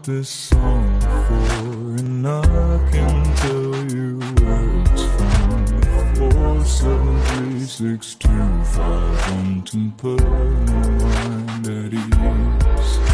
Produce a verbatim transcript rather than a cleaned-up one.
this song before, and I can tell you where it's from. Four seven three six two five one to put my mind at ease.